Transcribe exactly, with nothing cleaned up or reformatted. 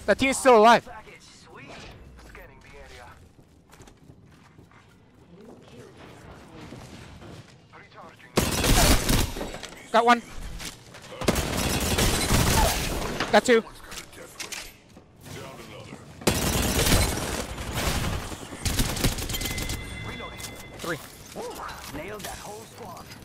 That team is still alive. Got one. Got two. Three. Nailed that whole squad.